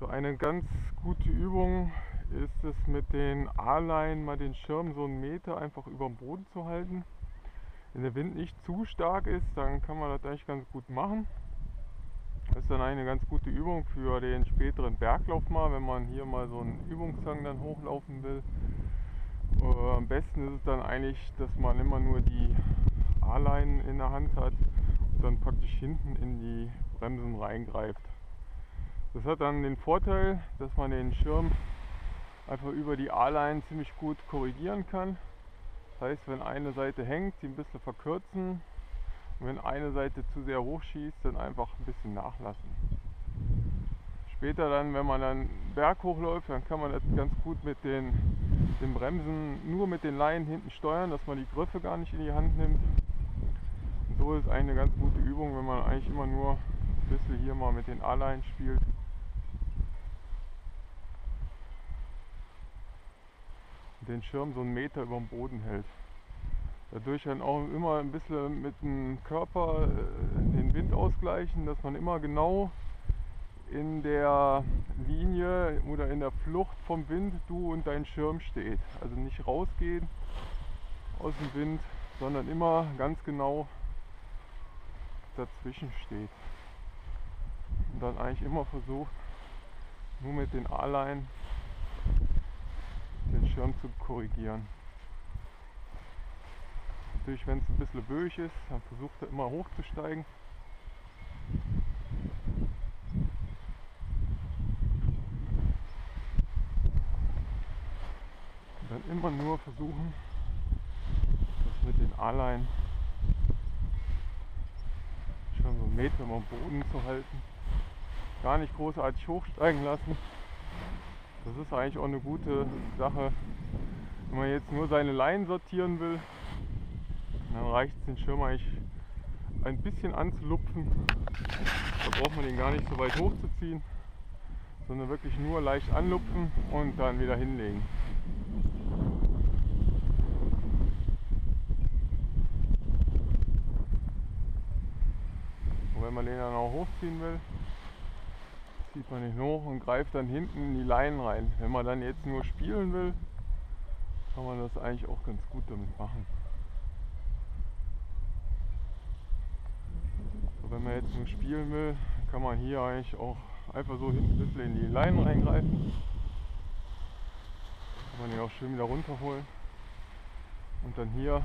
So eine ganz gute Übung ist es, mit den A-Leinen mal den Schirm so 1 Meter einfach über dem Boden zu halten. Wenn der Wind nicht zu stark ist, dann kann man das eigentlich ganz gut machen. Das ist dann eine ganz gute Übung für den späteren Berglauf mal, wenn man hier mal so einen Übungshang dann hochlaufen will. Am besten ist es dann eigentlich, dass man immer nur die A-Leinen in der Hand hat und dann praktisch hinten in die Bremsen reingreift. Das hat dann den Vorteil, dass man den Schirm einfach über die A-Leinen ziemlich gut korrigieren kann. Das heißt, wenn eine Seite hängt, die ein bisschen verkürzen, und wenn eine Seite zu sehr hoch schießt, dann einfach ein bisschen nachlassen. Später dann, wenn man dann Berg hochläuft, dann kann man das ganz gut mit den Bremsen nur mit den Leinen hinten steuern, dass man die Griffe gar nicht in die Hand nimmt. Und so ist eine ganz gute Übung, wenn man eigentlich immer nur ein bisschen hier mal mit den A-Leinen spielt. Und den Schirm so 1 Meter über dem Boden hält. Dadurch dann auch immer ein bisschen mit dem Körper den Wind ausgleichen, dass man immer genau in der Linie oder in der Flucht vom Wind du und dein Schirm steht. Also nicht rausgehen aus dem Wind, sondern immer ganz genau dazwischen steht. Und dann eigentlich immer versucht, nur mit den A-Leinen den Schirm zu korrigieren. Natürlich, wenn es ein bisschen böig ist, dann versucht er immer hochzusteigen. Und dann immer nur versuchen, das mit den A-Leinen schon so 1 Meter am Boden zu halten. Gar nicht großartig hochsteigen lassen. Das ist eigentlich auch eine gute Sache, wenn man jetzt nur seine Leinen sortieren will. Dann reicht es, den Schirm eigentlich ein bisschen anzulupfen. Da braucht man den gar nicht so weit hochzuziehen, sondern wirklich nur leicht anlupfen und dann wieder hinlegen. Und wenn man den dann auch hochziehen will, zieht man ihn hoch und greift dann hinten in die Leinen rein. Wenn man dann jetzt nur spielen will, kann man das eigentlich auch ganz gut damit machen. Wenn man jetzt nur spielen will, kann man hier eigentlich auch einfach so hinten ein bisschen in die Leinen reingreifen. Kann man den auch schön wieder runterholen. Und dann hier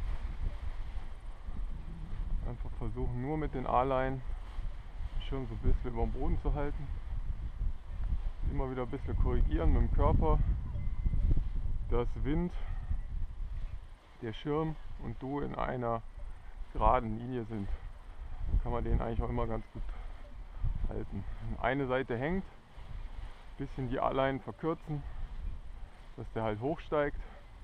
einfach versuchen, nur mit den A-Leinen den Schirm so ein bisschen über dem Boden zu halten. Immer wieder ein bisschen korrigieren mit dem Körper, dass Wind, der Schirm und du in einer geraden Linie sind. Kann man den eigentlich auch immer ganz gut halten. Wenn eine Seite hängt, ein bisschen die A-Leinen verkürzen, dass der halt hochsteigt.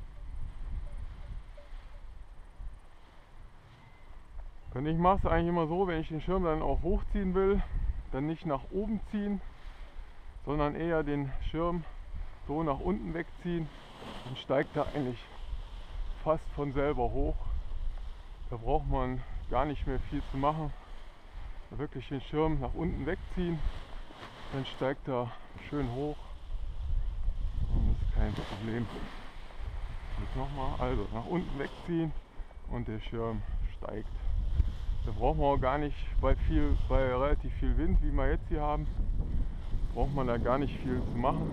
Und ich mache es eigentlich immer so, wenn ich den Schirm dann auch hochziehen will, dann nicht nach oben ziehen, sondern eher den Schirm so nach unten wegziehen. Dann steigt er eigentlich fast von selber hoch. Da braucht man gar nicht mehr viel zu machen. Wirklich den Schirm nach unten wegziehen, dann steigt er schön hoch und das ist kein Problem. Jetzt nochmal, also nach unten wegziehen und der Schirm steigt. Da braucht man auch gar nicht bei relativ viel Wind, wie wir jetzt hier haben, braucht man da gar nicht viel zu machen.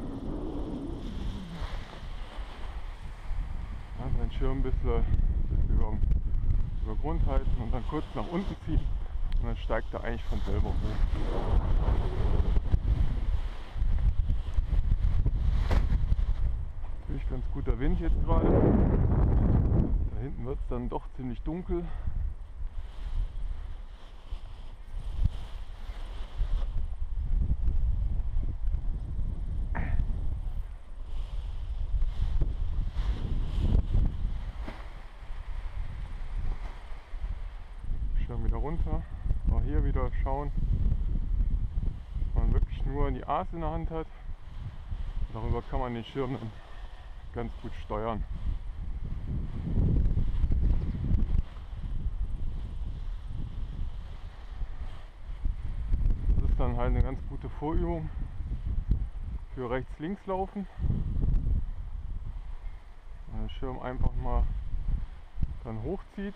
Also den Schirm ein bisschen über Grund halten und dann kurz nach unten ziehen. Und dann steigt er eigentlich von selber hoch. Natürlich ganz guter Wind jetzt gerade. Da hinten wird es dann doch ziemlich dunkel. Schirm wieder runter. Auch hier wieder schauen, dass man wirklich nur die A's in der Hand hat. Darüber kann man den Schirm dann ganz gut steuern. Das ist dann halt eine ganz gute Vorübung, für rechts-links laufen. Wenn der Schirm einfach mal dann hochzieht.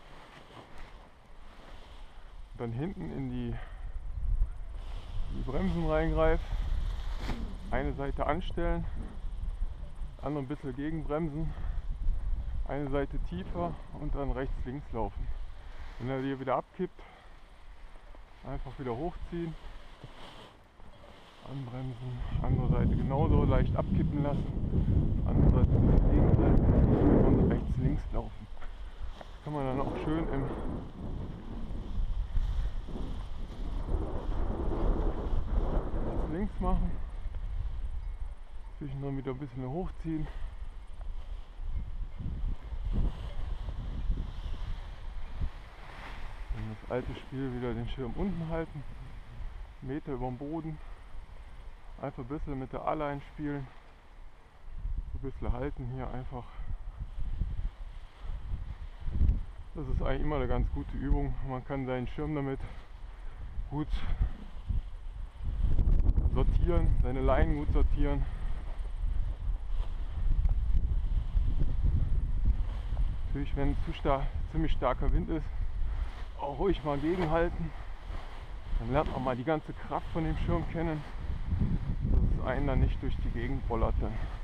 Dann hinten in die Bremsen reingreift. Eine Seite anstellen, andere ein bisschen gegenbremsen, eine Seite tiefer und dann rechts-links laufen. Wenn er hier wieder abkippt, einfach wieder hochziehen, anbremsen, andere Seite genauso leicht abkippen lassen, andere Seite ein bisschen gegenbremsen und rechts-links laufen. Das kann man dann auch schön im links machen. Zwischendrin wieder ein bisschen hochziehen. Dann das alte Spiel wieder den Schirm unten halten. Meter über dem Boden. Einfach ein bisschen mit der A-Line spielen. Ein bisschen halten hier einfach. Das ist eigentlich immer eine ganz gute Übung. Man kann seinen Schirm damit gut sortieren, seine Leinen gut sortieren. Natürlich, wenn ziemlich starker Wind ist, auch ruhig mal gegenhalten. Dann lernt man mal die ganze Kraft von dem Schirm kennen, dass es einen dann nicht durch die Gegend bollert.